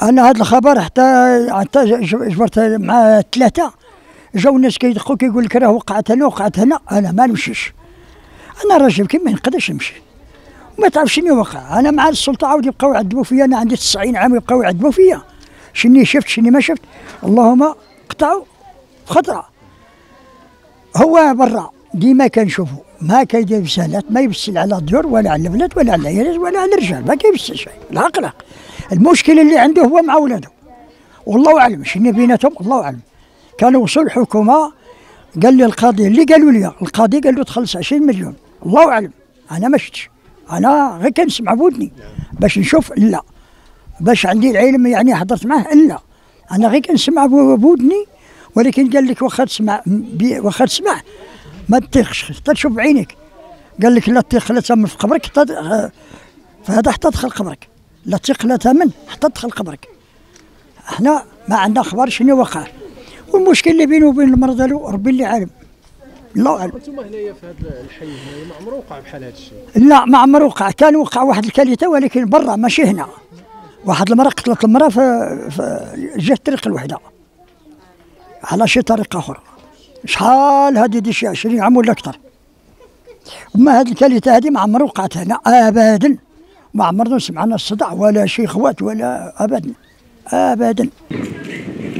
انا هذا الخبر حتى جبرت مع ثلاثه، جاو الناس كيدقوا كيقول لك راه وقعت هنا وقعت هنا، انا ما نمشيش، انا راجل كي ما نقدرش نمشي وما تعرف شنو وقع. انا مع السلطه عاود يبقاو يعذبوا فيا، انا عندي 90 عام ويبقاو يعذبوا فيا، شني شفت شني ما شفت، اللهم قطعوا خطره. هو برا ديما كنشوفوا ما كيدير رسالات، ما يبسل على الديور ولا على الولاد ولا على العيالات ولا على الرجال، ما كيبسل شيء، العقلق. المشكل اللي عنده هو مع ولده، والله اعلم شنو بيناتهم، الله اعلم. كانوا وصلوا الحكومه، قال لي القاضي اللي قالوا لي، القاضي قال له تخلص 20 مليون، الله اعلم. انا ما شفتش، انا غير كنسمع بودني باش نشوف، لا باش عندي العلم يعني حضرت معاه، لا انا غير كنسمع بودني. ولكن قال لك واخا تسمع ما تطيقش حتى تشوف بعينيك، قال لك لا تطيق لا تامن في قبرك فهذا حتى تدخل قبرك، لا تطيق لا تامن حتى تدخل قبرك. احنا ما عندنا اخبار شنو وقع، والمشكل اللي بينه وبين المرضى له ربي اللي عالم، الله اعلم. انتم هنايا في هذا الحي هنايا ما عمره وقع بحال هذا الشيء؟ لا ما عمره وقع، كان وقع واحد الكارثه ولكن برا ماشي هنا. واحد المراه قتلت المراه في جهه طريق الوحده على شي طريقه اخرى، شحال هذه دي شي 20 عام ولا اكثر. اما هذه الكارثه هذه ما عمرها وقعت هنا ابدا، ما عمرنا سمعنا الصداع ولا شي خوات ولا ابدا ابدا.